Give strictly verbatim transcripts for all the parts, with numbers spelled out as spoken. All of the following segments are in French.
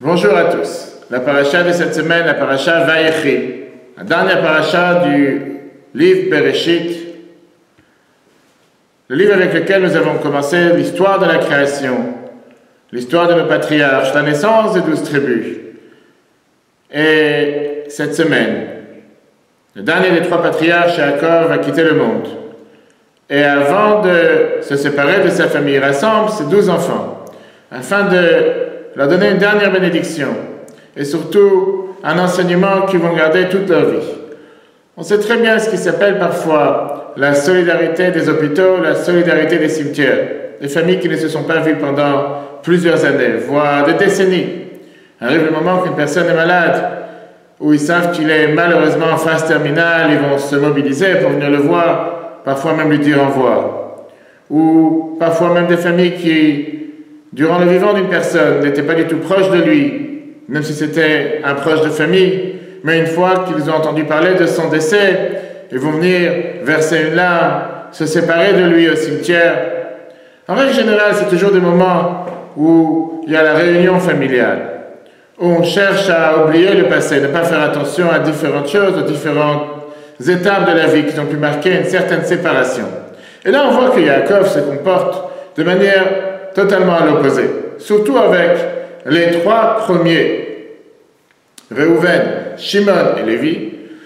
Bonjour à tous. La paracha de cette semaine, la paracha Vayechi, la dernière paracha du livre Bereshit, le livre avec lequel nous avons commencé l'histoire de la création, l'histoire de nos patriarches, la naissance des douze tribus. Et cette semaine, le dernier des trois patriarches, Yaakov, a quitté le monde. Et avant de se séparer de sa famille, il rassemble ses douze enfants, afin de leur donner une dernière bénédiction, et surtout un enseignement qu'ils vont garder toute leur vie. On sait très bien ce qui s'appelle parfois la solidarité des hôpitaux, la solidarité des cimetières, des familles qui ne se sont pas vues pendant plusieurs années, voire des décennies. Arrive le moment qu'une personne est malade, où ils savent qu'il est malheureusement en phase terminale, ils vont se mobiliser pour venir le voir, parfois même lui dire au revoir. Ou parfois même des familles qui, durant le vivant d'une personne, n'étaient pas du tout proches de lui, même si c'était un proche de famille, mais une fois qu'ils ont entendu parler de son décès, ils vont venir verser une larme, se séparer de lui au cimetière. En règle générale, c'est toujours des moments où il y a la réunion familiale, où on cherche à oublier le passé, ne pas faire attention à différentes choses, aux différentes étapes de la vie qui ont pu marquer une certaine séparation. Et là, on voit que Yaakov se comporte de manière totalement à l'opposé, surtout avec les trois premiers, Réhouven, Shimon et Lévi,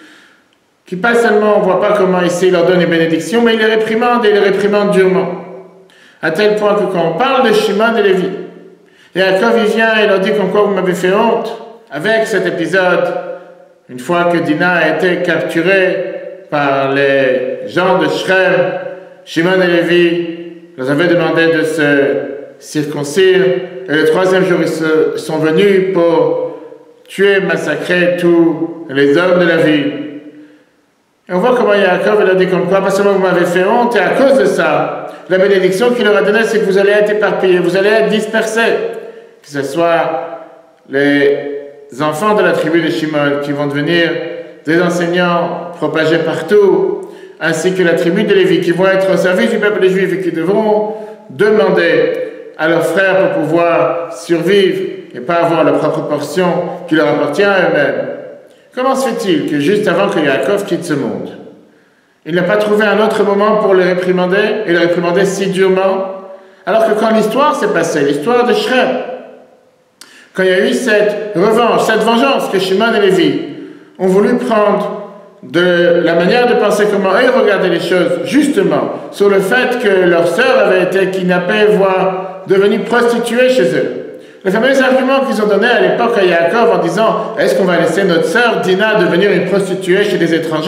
qui pas seulement, on ne voit pas comment ici il leur donne une bénédiction, mais il les réprimande et il les réprimande durement. À tel point que quand on parle de Shimon et Lévi, Yaakov il vient et leur dit comme quoi vous m'avez fait honte. Avec cet épisode, une fois que Dina a été capturée par les gens de Shrem, Shimon et Lévi leur avaient demandé de se circoncire, et le troisième jour ils se sont venus pour tuer, massacrer tous les hommes de la ville. Et on voit comment Yaakov leur dit comme quoi, pas seulement vous m'avez fait honte, et à cause de ça, la bénédiction qu'il leur a donnée, c'est que vous allez être éparpillés, vous allez être dispersés. Que ce soit les enfants de la tribu de Shimon qui vont devenir des enseignants propagés partout, ainsi que la tribu de Lévi qui vont être au service du peuple juif et qui devront demander à leurs frères pour pouvoir survivre et pas avoir leur propre portion qui leur appartient à eux-mêmes. Comment se fait-il que juste avant que Yaakov quitte ce monde, il n'a pas trouvé un autre moment pour les réprimander et les réprimander si durement, alors que quand l'histoire s'est passée, l'histoire de Shrem, quand il y a eu cette revanche, cette vengeance que Shimon et Lévi ont voulu prendre de la manière de penser comment eux regardaient les choses, justement, sur le fait que leur sœur avait été kidnappée, voire devenue prostituée chez eux. Les fameux arguments qu'ils ont donnés à l'époque à Yaakov en disant « Est-ce qu'on va laisser notre sœur Dina devenir une prostituée chez des étrangers ?»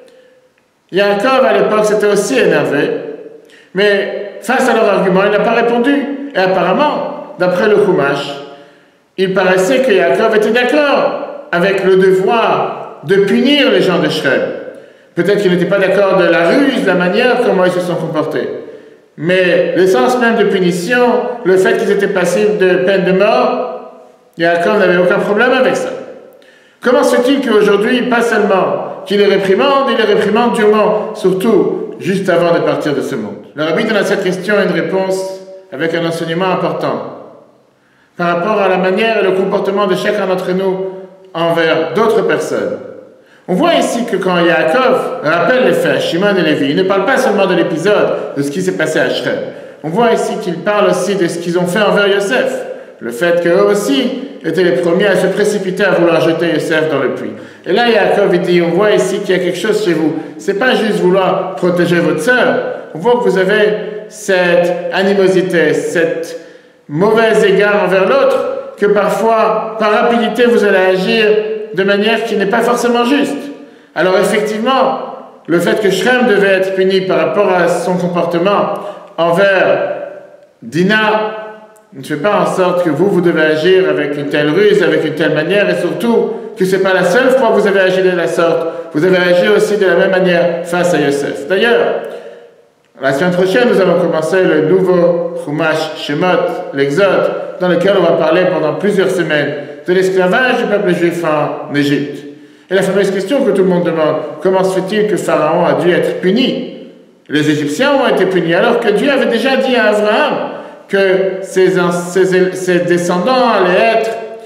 Yaakov, à l'époque, s'était aussi énervé, mais face à leurs arguments, il n'a pas répondu. Et apparemment, d'après le Chumash, il paraissait que Yaakov était d'accord avec le devoir de punir les gens de Shrem. Peut-être qu'il n'était pas d'accord de la ruse, de la manière comment ils se sont comportés. Mais l'essence même de punition, le fait qu'ils étaient passibles de peine de mort, Yaakov n'avait aucun problème avec ça. Comment se fait-il qu'aujourd'hui, pas seulement qu'il les réprimande, il les réprimande durement, surtout juste avant de partir de ce monde? Le rabbi donne à cette question une réponse avec un enseignement important par rapport à la manière et le comportement de chacun d'entre nous envers d'autres personnes. On voit ici que quand Yaakov rappelle les faits, Shimon et Lévi, il ne parle pas seulement de l'épisode, de ce qui s'est passé à Shrem. On voit ici qu'il parle aussi de ce qu'ils ont fait envers Yosef. Le fait qu'eux aussi étaient les premiers à se précipiter à vouloir jeter Yosef dans le puits. Et là, Yaakov dit, on voit ici qu'il y a quelque chose chez vous. C'est pas juste vouloir protéger votre sœur. On voit que vous avez cette animosité, cette mauvais égard envers l'autre, que parfois, par rapidité, vous allez agir de manière qui n'est pas forcément juste. Alors effectivement, le fait que Shrem devait être puni par rapport à son comportement envers Dina ne fait pas en sorte que vous, vous devez agir avec une telle ruse, avec une telle manière, et surtout que ce n'est pas la seule fois que vous avez agi de la sorte. Vous avez agi aussi de la même manière face à Yosef. D'ailleurs, la semaine prochaine, nous allons commencer le nouveau Chumash Shemot, l'Exode, dans lequel on va parler pendant plusieurs semaines de l'esclavage du peuple juif en Égypte. Et la fameuse question que tout le monde demande, comment se fait-il que Pharaon a dû être puni? Les Égyptiens ont été punis, alors que Dieu avait déjà dit à Abraham que ses, ses, ses descendants allaient être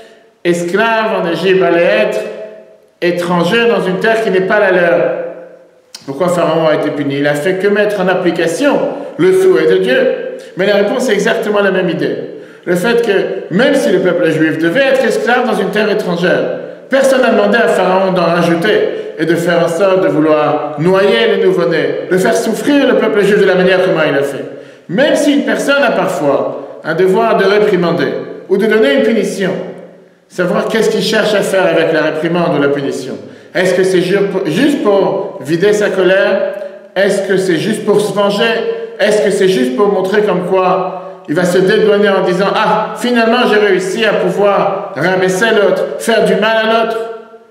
esclaves en Égypte allaient être étrangers dans une terre qui n'est pas la leur. Pourquoi Pharaon a été puni? Il a fait que mettre en application le souhait de Dieu. Mais la réponse est exactement la même idée. Le fait que même si le peuple juif devait être esclave dans une terre étrangère, personne n'a demandé à Pharaon d'en rajouter et de faire en sorte de vouloir noyer les nouveau-nés, de faire souffrir le peuple juif de la manière comment il a fait. Même si une personne a parfois un devoir de réprimander ou de donner une punition, savoir qu'est-ce qu'il cherche à faire avec la réprimande ou la punition. Est-ce que c'est juste pour vider sa colère? Est-ce que c'est juste pour se venger? Est-ce que c'est juste pour montrer comme quoi il va se dédouaner en disant « Ah, finalement j'ai réussi à pouvoir rabaisser l'autre, faire du mal à l'autre »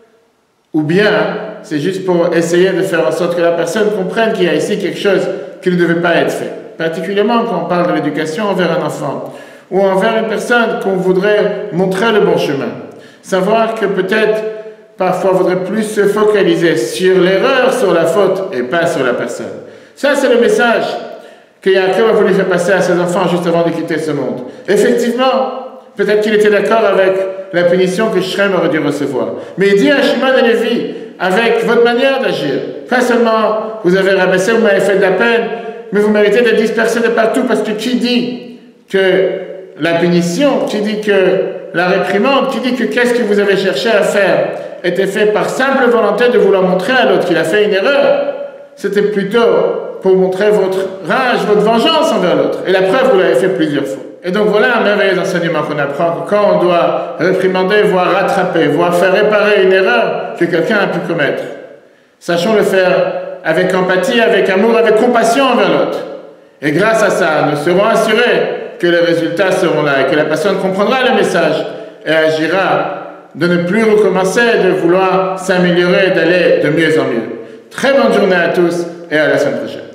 ou bien c'est juste pour essayer de faire en sorte que la personne comprenne qu'il y a ici quelque chose qui ne devait pas être fait. Particulièrement quand on parle de l'éducation envers un enfant ou envers une personne qu'on voudrait montrer le bon chemin. Savoir que peut-être parfois il faudrait plus se focaliser sur l'erreur, sur la faute et pas sur la personne. Ça c'est le message que Yaakov a voulu faire passer à ses enfants juste avant de quitter ce monde. Effectivement, peut-être qu'il était d'accord avec la punition que Shrem aurait dû recevoir. Mais il dit à Shimon et Lévi, avec votre manière d'agir, pas seulement vous avez rabaissé, vous m'avez fait de la peine, mais vous méritez d'être dispersés de partout, parce que qui dit que la punition, qui dit que la réprimande, qui dit que qu'est-ce que vous avez cherché à faire était fait par simple volonté de vouloir montrer à l'autre qu'il a fait une erreur, c'était plutôt pour montrer votre rage, votre vengeance envers l'autre. Et la preuve, vous l'avez fait plusieurs fois. Et donc voilà un merveilleux enseignement qu'on apprend, que quand on doit réprimander, voire rattraper, voire faire réparer une erreur que quelqu'un a pu commettre, sachons le faire avec empathie, avec amour, avec compassion envers l'autre. Et grâce à ça, nous serons assurés que les résultats seront là et que la personne comprendra le message et agira de ne plus recommencer, de vouloir s'améliorer et d'aller de mieux en mieux. Très bonne journée à tous et à la semaine prochaine.